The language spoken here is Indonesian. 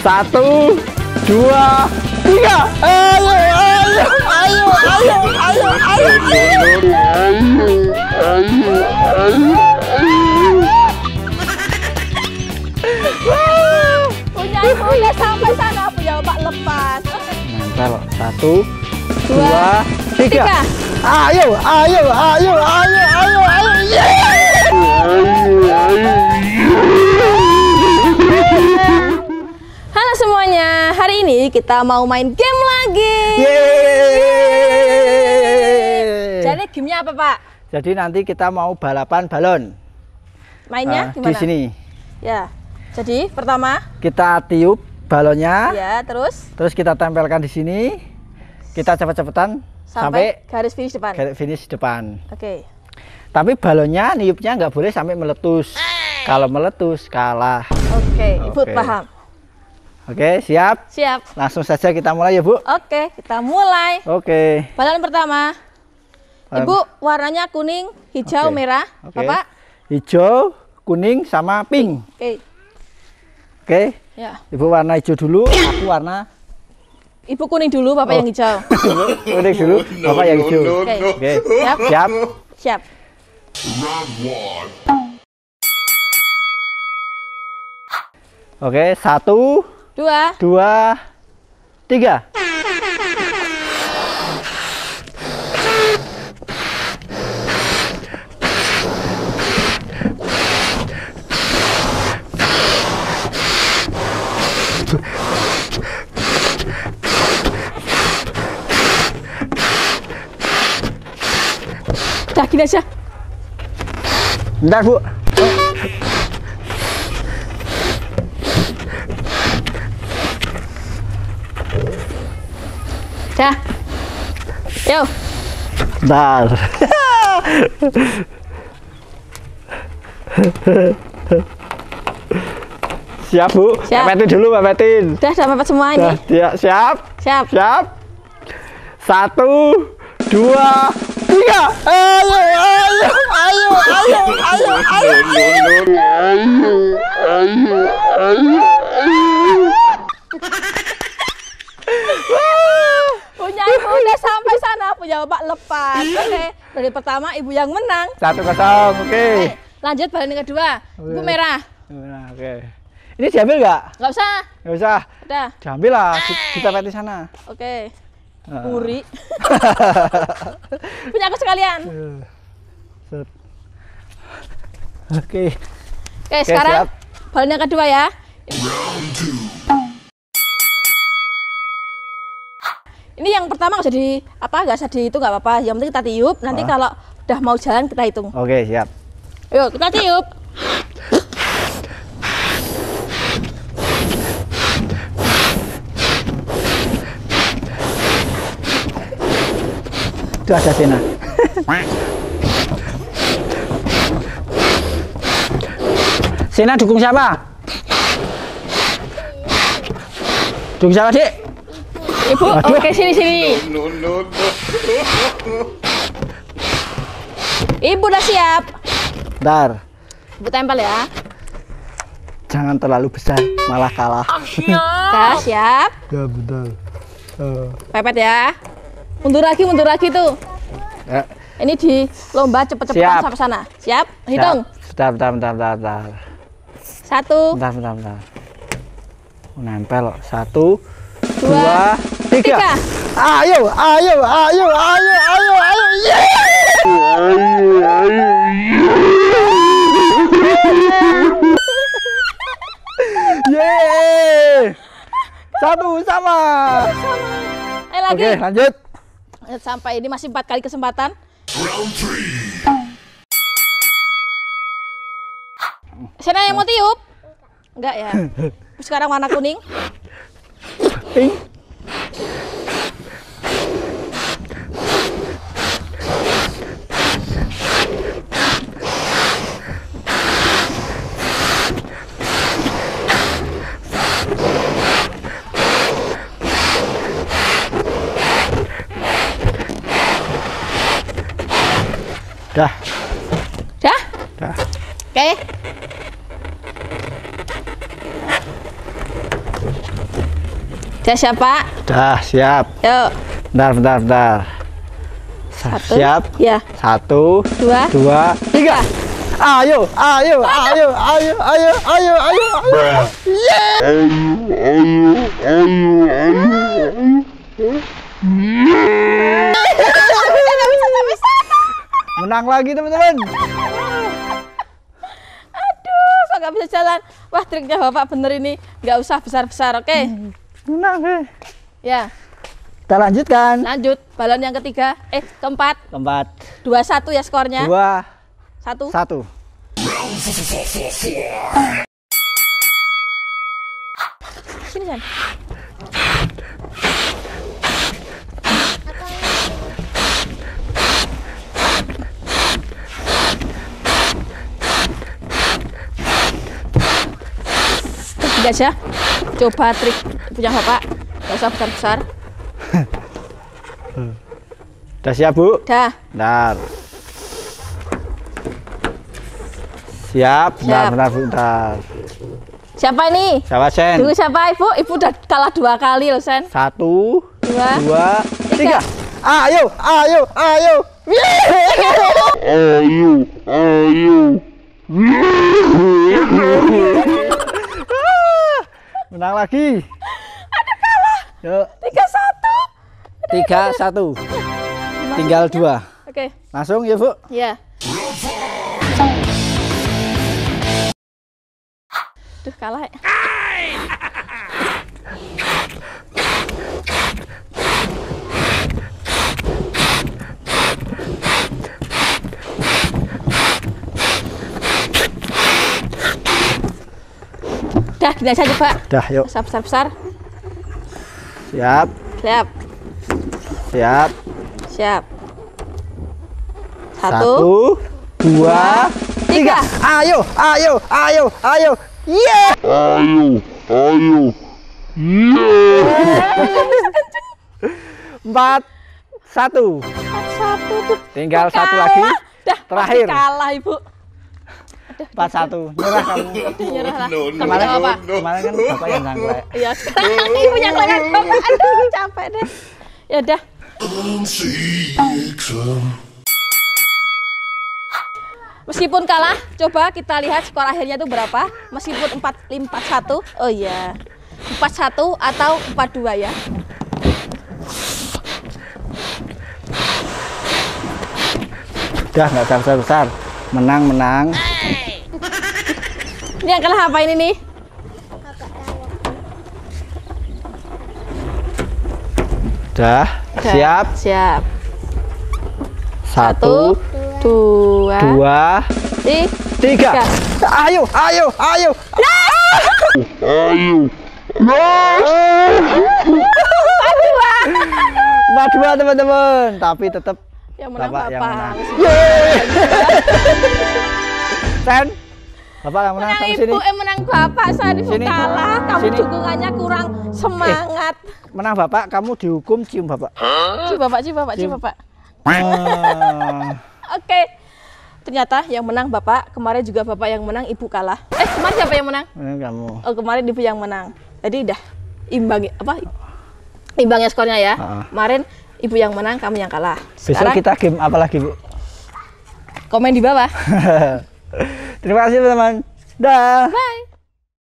1, 2, 3. Ayo, ayo, ayo, ayo, ayo, ayo, Punya ibu udah sampai sana, punya Pak lepas. Nempel. 1, 2, 3. Ayo, ayo, ayo, ayo, ayo, ayo. Halo semuanya, hari ini kita mau main game lagi. Jadi gamenya apa Pak? Jadi nanti kita mau balapan balon. Mainnya Di gimana? sini. Ya. Jadi pertama Kita tiup balonnya. ya, terus Kita tempelkan di sini. Kita cepet-cepetan sampai garis finish depan. garis finish depan. Oke. Tapi balonnya niupnya nggak boleh sampai meletus. Kalau meletus kalah. Oke, Ibu Oke. paham. Oke, siap? Siap. Langsung saja kita mulai ya, Bu. Oke, kita mulai. Oke. Balon pertama. Ibu warnanya kuning, hijau, Oke. merah. Oke. Bapak? Hijau, kuning, sama pink. Oke. Oke. Ya. Ibu warna hijau dulu, aku warna Ibu kuning dulu, Bapak yang hijau. kuning dulu, Bapak yang hijau. Oke. Oke. Siap? Siap. Siap. Oke, 1, 2, 2, 3. udah gini aja. Bentar, Bu. Dah. Yo. Bentar. Siap, Bu. Siap. Pepetin dulu, pepetin. Udah mepet semua ini. Siap. Siap. Siap. 1, 2, 3. Ayo, ayo, ayo, ayo, ayo, ayo. Punya ibu udah sampai sana, punya Bapak lepas. Oke, dari pertama ibu yang menang. 1-0, oke. Oke, lanjut balon yang kedua. Ibu merah. Nah, oke. Ini diambil nggak? Nggak usah. Nggak usah. Udah. Diambil lah. Kita pepetin sana. Oke. Nah. Puri. Punya aku sekalian. Set. Oke. Oke, sekarang siap. balon yang kedua ya. Ini yang pertama nggak usah di apa, nggak usah di itu nggak apa-apa. Yang penting kita tiup. Nanti kalau udah mau jalan kita hitung. Oke, siap. Yuk kita tiup. Itu ada Sena. Sena dukung siapa? Dukung siapa, Dik? Ibu, oke sini. Ibu udah siap. Bentar. Ibu tempel ya. Jangan terlalu besar, malah kalah. Udah siap. Ya, bentar. Pepet ya. Mundur lagi tuh. Ya. Ini di lomba cepet-cepetan Siap. sampai sana. Siap? Hitung. Bentar. 1, Bentar. Nempel. 1, 2, 2, 3. 3. Ayo. Yeay. 1 sama. Ayo lagi. Oke, lanjut. Sampai ini masih 4 kali kesempatan. Sana yang mau tiup? Enggak ya. Sekarang warna kuning. Pink. Dah. Dah? Dah. Oke. Udah siap, Pak? Dah siap. Yuk. Bentar. Satu. Siap. Ya. 1, 2, 2, 3. Ayo. Menang lagi teman-teman. Aduh, kok nggak bisa jalan. Wah, triknya Bapak bener ini. Nggak usah besar-besar, oke? Menang. Ya. Kita lanjutkan. Lanjut, balon yang ketiga, keempat. 2-1 ya skornya. 2, 1. 1. Sini kan. Trik aja. Coba trik punya Bapak. Nggak usah besar-besar. Udah siap, Bu? Dah. Bentar. Siap. Bentar. Siapa ini? Siapa, Sen? Dulu siapa, Ibu? Ibu udah kalah 2 kali loh, Sen. 1, 2, 3. Ayo. Menang lagi. Ada kalah. Yuk. 3-1. 3-1. Tinggal 2. Oke. Langsung ya, Bu? Iya. Duh, kalah ya. Udah, gini aja coba. Dah, yuk. Besar-besar. Siap. Siap. 1, 2, 3. Ayo. Yeah. 4-1. 4-1 tuh. Tinggal Kalah. 1 lagi. Dah, Terakhir. kalah, Ibu. 4-1. Nyerah kamu. Nyerah lah. Kemarin kan Bapak yang nangklek. Iya, sekarang Ibu yang kelewat Bapak. Aduh, capek deh. Ya udah. Meskipun kalah, coba kita lihat skor akhirnya itu berapa. Meskipun 4-1, oh iya, 4-1 atau 4-2 ya. Udah, nggak usah besar-besar. Menang. Ini yang kalah apa ini nih? Udah. Siap. 1, 2, 3. Ayo. Dua teman-teman, tapi tetap yang menang Bapak yang Bapak. menang. Sen, Bapak yang menang. Menang Sampai sini. Ibu, menang Bapak. Saya Ibu Sini. kalah. Kamu Sini. dukungannya kurang semangat. Menang Bapak, kamu dihukum cium Bapak. Cium Bapak. Oke. Ternyata yang menang Bapak. Kemarin juga Bapak yang menang, Ibu kalah. Kemarin siapa yang menang? Kamu. Oh, kemarin Ibu yang menang. Jadi udah imbang imbangnya skornya ya. Kemarin Ibu yang menang, kamu yang kalah. Besok kita game apa lagi, Bu? Komen di bawah. Terima kasih teman-teman. Dah. Bye.